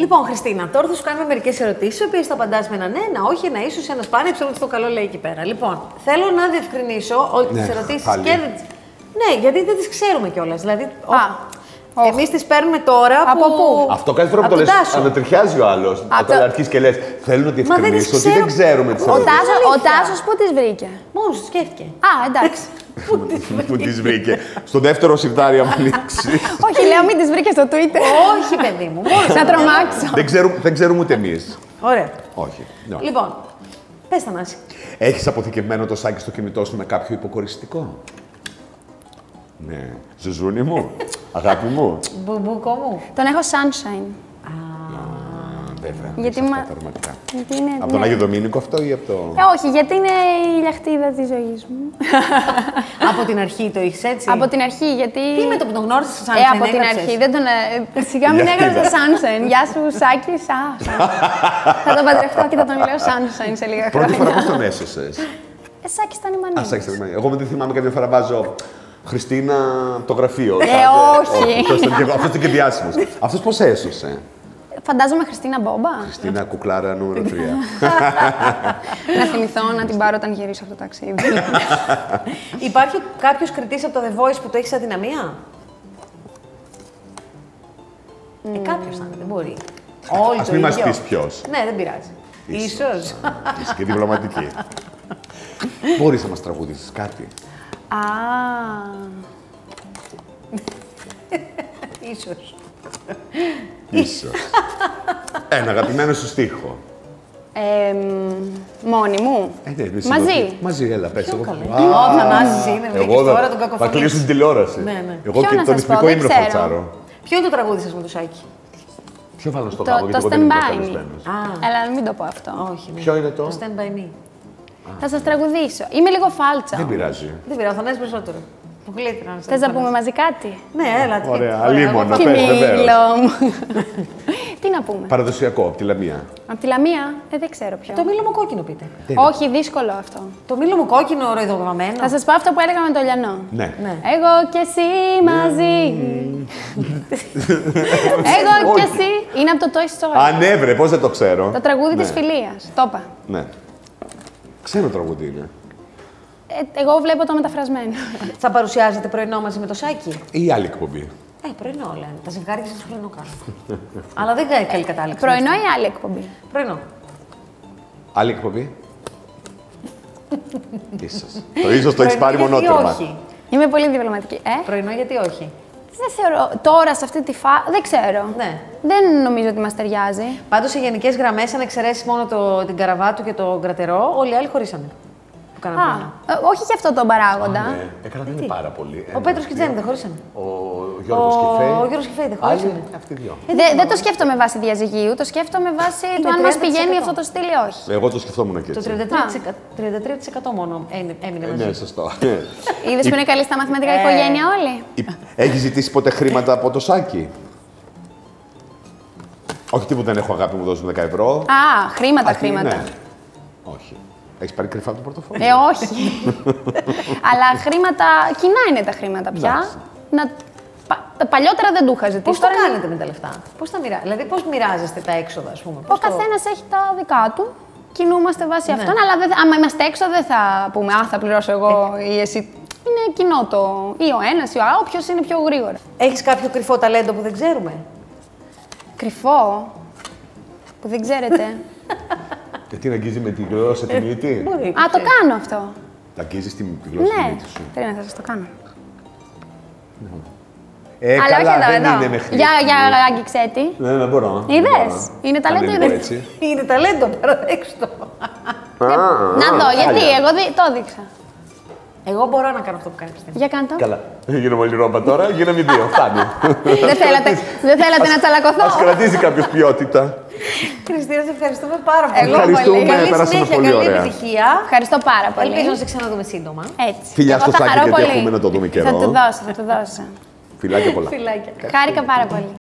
Λοιπόν, Χριστίνα, τώρα θα σου κάνουμε μερικές ερωτήσεις, οι οποίες θα απαντάς με ένα ναι, ένα όχι, ένα ίσως, ένα σπάνιο, ξέρω ότι το καλό λέει εκεί πέρα. Λοιπόν, θέλω να διευκρινίσω ότι τις ερωτήσεις και δεν τις... Ναι, γιατί δεν τις ξέρουμε κιόλας. Δηλαδή, εμείς τις παίρνουμε τώρα από πού? Αυτό κάθε φορά που το λες, ανατριχιάζει ο άλλος. Όταν αρχίσεις και λες, θέλω να διευκρινίσω ότι δεν ξέρουμε τις ερωτήσεις. Ο Τάσος πού τις βρήκε? Μόνος του σκέφτηκε. Εντάξει. Πού τις βρήκε? Στο δεύτερο σιρτάρι, άμα ανοίξει. Όχι, λέω μην τις βρήκε στο Twitter. Όχι, παιδί μου. Να τρομάξω. Δεν ξέρουμε ούτε εμείς. Ωραία. Όχι. Λοιπόν, πες Θανάση. Έχεις αποθηκευμένο το σάκι στο κινητό σου με κάποιο υποκοριστικό? Ναι. Ζουζούνι μου, αγάπη μου. Μπουμπούκο μου. Τον έχω sunshine. Βέβαια. Γιατί είναι, από τον Άγιο Δομήνικο αυτό ή από το... όχι, γιατί είναι η λιαχτίδα της ζωής μου. Από την αρχή το είχες έτσι? Από την αρχή, γιατί... Τι με το που τον γνώρισες το Sunshine από την αρχή, δεν τον... Σιγά μην έγραψε Sunshine. Γεια σου, Σάκη, θα τον παντρευτώ και θα τον λέω Sunshine σε λίγα χρόνια. Πρώτη φορά πώς τον έσωσες? Σάκης ήταν η μανία. Εγώ δεν θυμάμαι καμιά φορά βάζω Χριστίνα το γραφείο. Όχι. Αυτός ήταν και διάσημος. Αυτός πώς έσωσε? Φαντάζομαι Χριστίνα Μπόμπα. Χριστίνα Κουκλάρα νούμερο 3. Να θυμηθώ να την πάρω όταν γυρίσω αυτό το ταξίδι. Υπάρχει κάποιος κριτής από το The Voice που το έχει αδυναμία? Κάποιος θα είναι, δεν μπορεί. Όλοι ας μην μας πεις ποιος. Ναι, δεν πειράζει. Ίσως. Είσαι και διπλωματική. Μπορείς να μας τραγουδήσεις κάτι? Ίσως. Ίσως. Ένα αγαπημένο σου στίχο. Μόνη μου. Μαζί. Μαζί, έλα, πες. Ο Θανάσης είναι, βρήκες τώρα τον κακοφωνής. Θα κλείσουν την τηλεόραση. Ναι. Εγώ και τον ηθικό ύμνο θα τσάρω. Ποιο είναι το τραγούδι σας με το Σάκη? Ποιο βάλω στο κάπου, γιατί το εγώ δεν είμαι Stand By Me. καλεσμένος. Έλα, μην το πω αυτό. Όχι. Ποιο είναι το? Το Stand By Me. Θα σας τραγουδήσω. Είμαι λίγο φάλτσα. Δεν πειράζει. Δεν πειράζει, ο Θανάσης περισσότερο. Θες να πούμε μαζί κάτι? Ναι, έλα. Ωραία, αλίμονα, πες βεβαίως. Τι να πούμε? Παραδοσιακό, από τη Λαμία. Από τη Λαμία, δεν ξέρω ποιο. Το μήλο μου κόκκινο πείτε. Όχι, δύσκολο αυτό. Το μήλο μου κόκκινο, ροϊδογραμμένο. Θα σας πω αυτό που έλεγα με το Λιανό. Ναι. Εγώ και εσύ μαζί. Εγώ και εσύ. Είναι από το Toy Story. Ανέβρε, πώς δεν το ξέρω. Το τραγούδι της φιλίας. Το είπα. Ναι. Ξέρω τραγούδι είναι. Εγώ βλέπω το μεταφρασμένο. Θα παρουσιάζετε πρωινό μαζί με το Σάκη? Ή άλλη εκπομπή. Πρωινό λένε. Τα ζευγάρια σας πρωινό κάνουν. Αλλά δεν κάνει καλή κατάληξη. Πρωινό ή άλλη εκπομπή? Πρωινό. Άλλη εκπομπή. Ίσως. Το ίσως το έχεις πάρει μονότρομα. Όχι. Είμαι πολύ διπλωματική. Πρωινό γιατί όχι? Δεν θεωρώ. Τώρα σε αυτή τη φάση. Δεν ξέρω. Ναι. Δεν νομίζω ότι μας ταιριάζει. Πάντως σε γενικές γραμμές, αν εξαιρέσεις μόνο την Καραβάτου και το Γκρατερό, όλοι οι άλλοι χωρίσανε. Όχι και αυτό τον παράγοντα. Ναι, έκαναν πάρα πολύ. Ο Πέτρος και η Τζέννη δεν χωρίσανε. Ο Γιώργος Κεφέ. Ο Γιώργος Κεφέ δεν χωρίσανε. Αυτοί δύο. Δεν το σκέφτομαι βάσει διαζυγίου, το σκέφτομαι βάσει του αν μας πηγαίνει αυτό το στυλ ή όχι. Εγώ το σκεφτόμουν και Το έτσι. 33% μόνο έμεινε μαζί. Ναι, σωστό. Είδες που είναι καλή στα μαθηματικά οικογένεια όλοι. Έχει ζητήσει ποτέ χρήματα από το Σάκη? Όχι τίποτα, δεν έχω αγάπη μου, δώσουν 10 ευρώ. Χρήματα. Ναι. Όχι. Έχεις πάρει κρυφά το πορτοφόλι? Όχι. Αλλά χρήματα, κοινά είναι τα χρήματα πια. Παλιότερα δεν του είχα ζητήσει. Πώς το κάνετε με τα λεφτά? Πώς τα μοιράζεστε? Δηλαδή, πώς μοιράζεστε τα έξοδα, ας πούμε? Ο καθένας έχει τα δικά του. Κινούμαστε βάσει αυτών, αλλά άμα είμαστε έξω δεν θα πούμε θα πληρώσω εγώ ή εσύ. Είναι κοινό το ή ο ένας ή ο άλλος, όποιος είναι πιο γρήγορα. Έχεις κάποιο κρυφό ταλέντο που δεν ξέρουμε? Κρυφό, που δεν ξέρετε. Γιατί να αγγίζει με τη γλώσσα τη μύτη? Το κάνω αυτό. Τα αγγίζεις τη γλώσσα τη μύτη σου? Ναι, θα σας το κάνω. Αλλά καλά, δεν είναι μέχρι. Για άγγιξέ τη. Ναι, μπορώ. Είδες, είναι ταλέντο ή δεν? Είναι ταλέντο, παραδέξου το. Να δω, γιατί, εγώ το έδειξα. Εγώ μπορώ να κάνω αυτό που κάνεις. Για κάνε το. Καλά. Γίνομαι όλη ρόμπα τώρα, γίναμε δύο. Φτάνει. Δεν θέλατε να τσαλακωθώ? Ας κρατήσει κάποιος ποιότητα. Χριστίνα, σε ευχαριστούμε πάρα πολύ. Ευχαριστούμε, πέρασαμε πολύ ωραία. Καλή επιτυχία. Ευχαριστώ πάρα πολύ. Ελπίζω να σε ξαναδούμε σύντομα. Έτσι. Φιλιά στο Σάκη, γιατί έχουμε να το δούμε καιρό. Θα του δώσω. Φιλάκια πολλά. Φιλάκια. Χάρηκα πάρα πολύ.